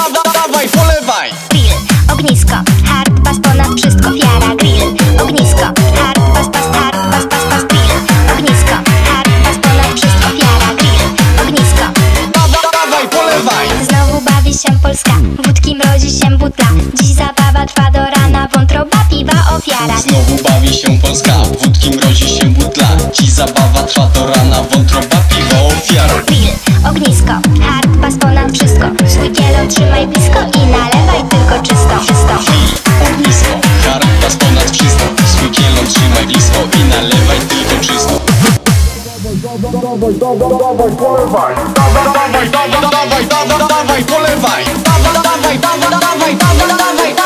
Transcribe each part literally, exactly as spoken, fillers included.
Dawaj, polewaj. Grill, ognisko, hard pass ponad wszystko. Ofiara, grill, ognisko, hard pass, pass, hard pass, pass, pass, grill, ognisko, hard pass ponad wszystko. Ofiara, grill, ognisko. Dawaj, polewaj. Znowu bawi się Polska, wódki mrozi się butla. Dziś zabawa trwa do rana, wątroba, piwa, ofiara. Znowu bawi się Polska, wódki mrozi się butla. Dziś zabawa trwa do rana, wątroba, piwo, ofiara. Grill, ognisko, hard pass ponad wszystko. Swój kielon trzymaj blisko i nalewaj tylko czysto, czysto. Ognisko, hard pass ponad wszystko. Swój kielon trzymaj blisko i nalewaj tylko czysto. Dawaj, dawaj, polewaj. Dawaj, dawaj, dawaj, polewaj. Dawaj, dawaj, dawaj, dawaj, dawaj,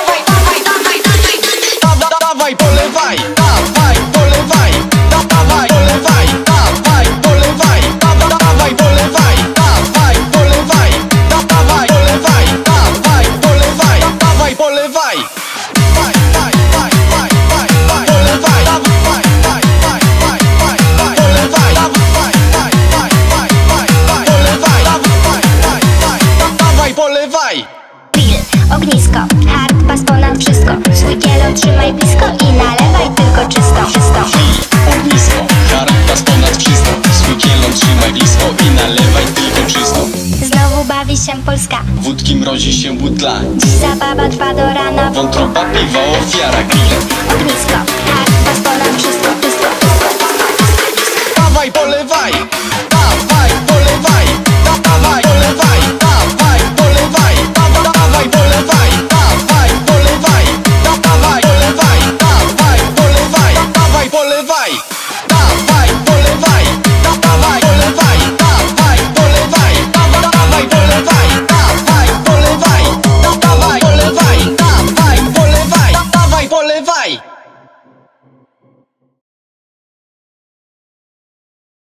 dawaj, polewaj. Dawaj, polewaj. Dawaj, polewaj. Dawaj, polewaj. Dawaj, polewaj. Dawaj, polewaj. Dawaj, polewaj. Dawaj, polewaj. Dawaj, polewaj. Polewaj. Grill, ognisko, hard pass ponad wszystko. Swój kielon trzymaj blisko i nalewaj tylko czysto, czysto. Ognisko, hard pass ponad wszystko. Swój kielon trzymaj blisko i nalewaj tylko czysto. Znowu bawi się Polska, Wódki mrozi się butla. dziś zabawa trwa do rana. Wątroba, piwo, ofiara, grill. Ognisko, hard pass ponad wszystko, wszystko, wszystko. Dawaj, polewaj.